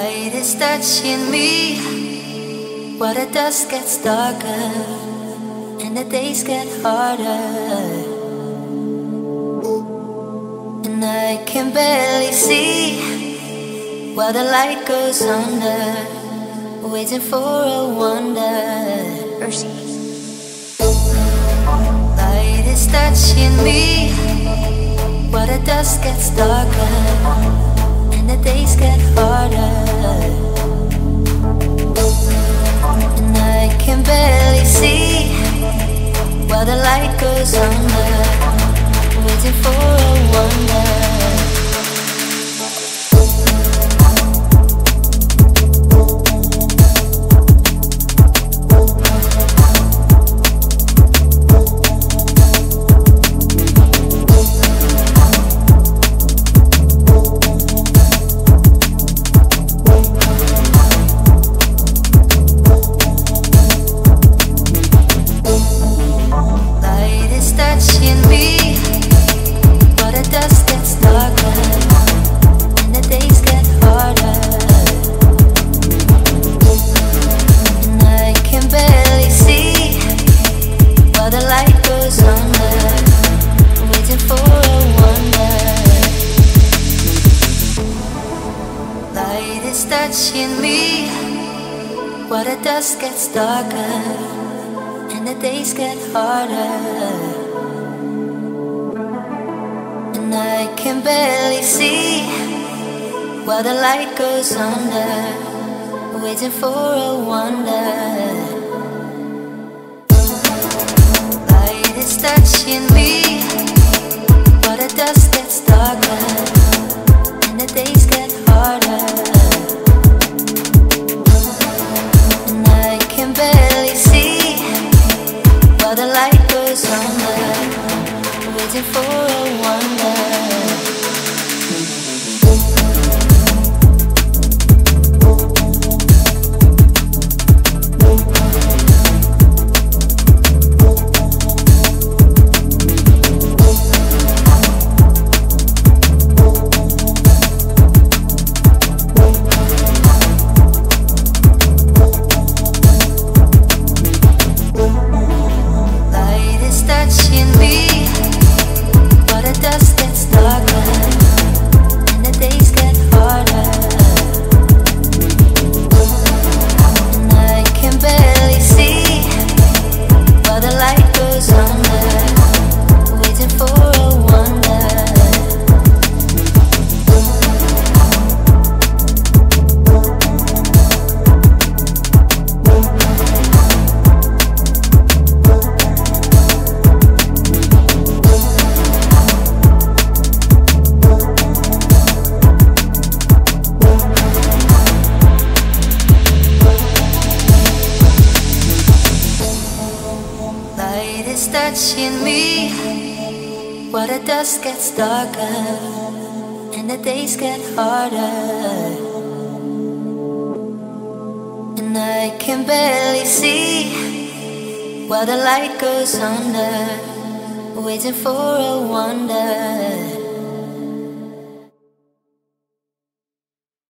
Light is touching me while the dusk gets darker and the days get harder, and I can barely see while the light goes under, waiting for a wonder. Örsix. Light is touching me while the dusk gets darker and the days get harder, and I can barely see while the light goes under, waiting for a wonder. Light is touching me while the dusk gets darker and the days get harder, and I can barely see while the light goes under, waiting for a wonder. Light is touching me while the dusk gets darker and the days get harder, and I can barely see while the light goes under, waiting for a wonder. Light is touching me while the dusk gets darker and the days get harder, and I can barely see while the light goes under, waiting for a wonder.